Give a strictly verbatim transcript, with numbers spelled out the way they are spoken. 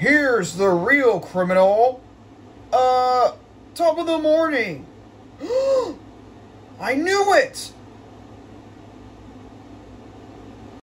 Here's the real criminal. Uh, top of the morning. I knew it!